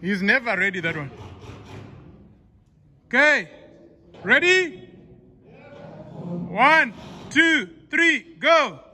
He's never ready, that one. Okay. Ready? 1, 2, 3, go.